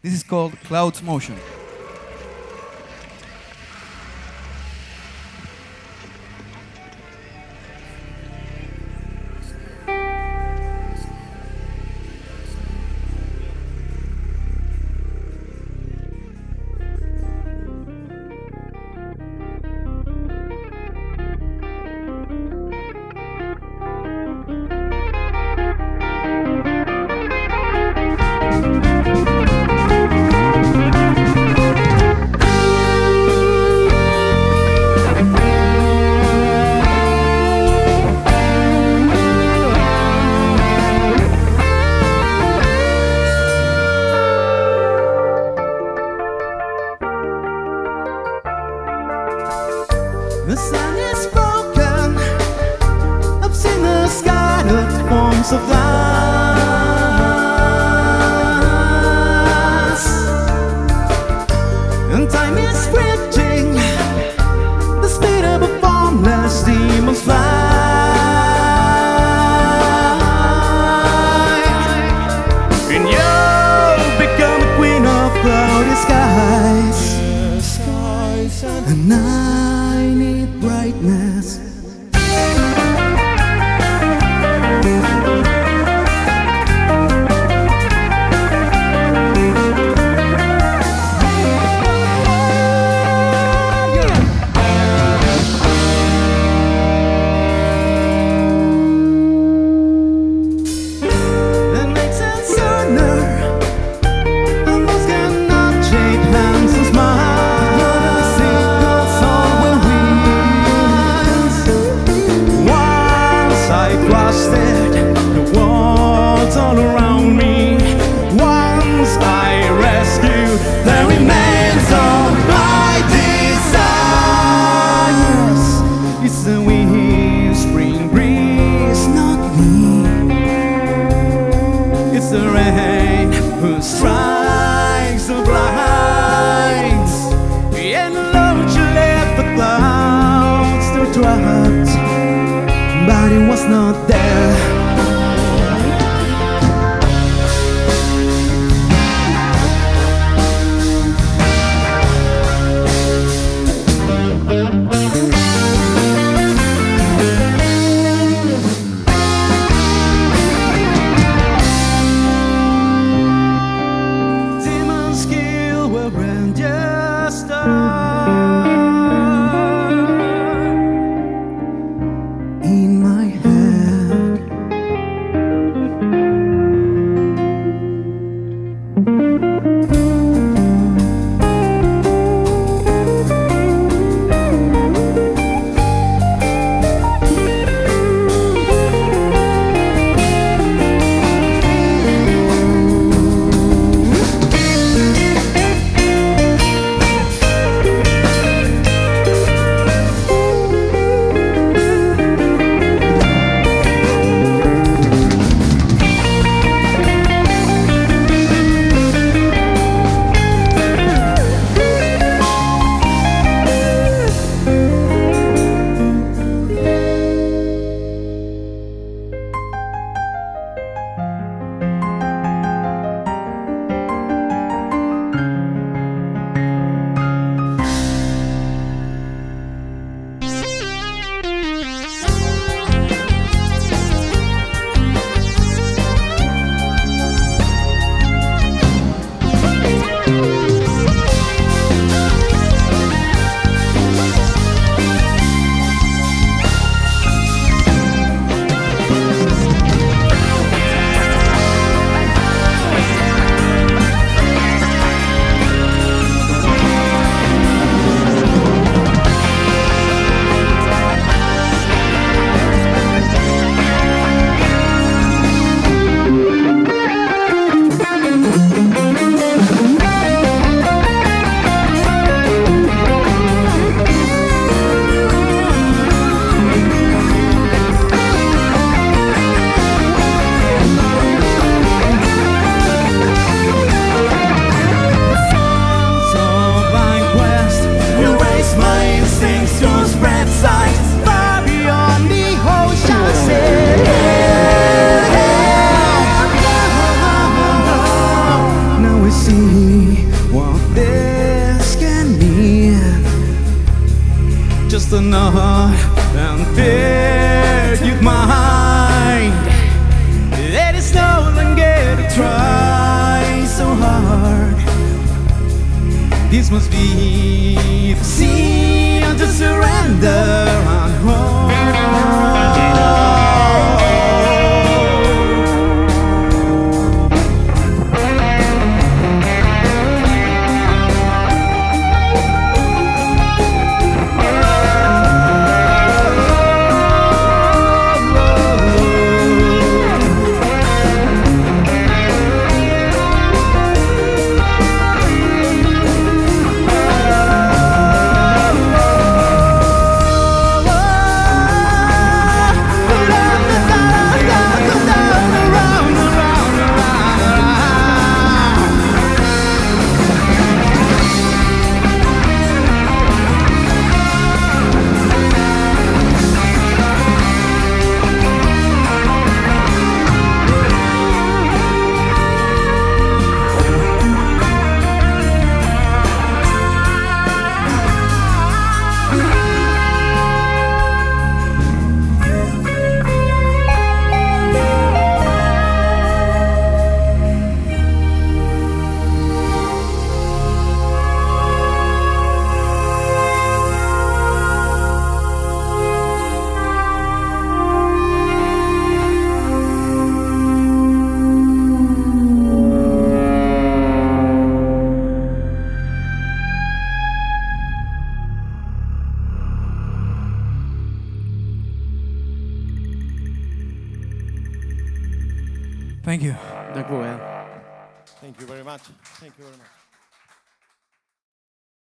This is called Cloud's Motion. The sun is broken. I've seen the scattered forms of glass, and time is reaching the speed of a formless demon's fly. And you'll become a queen of cloudy skies, and I need brightness. The nights are sooner, and those cannot shake hands and smile. I crossed it, the walls all around me. Once I rescued the remains of my desires. It's the whispering breeze, not me. It's the rain who strikes the blinds, and the love you left the clouds to trapped, but it was not there. Demons kill were just in my head. see what this can mean. Just a nod and there you'd mind. That it's no longer to try so hard. This must be the scene to surrender and hold. Thank you. Dank u wel. Thank you very much. Thank you very much.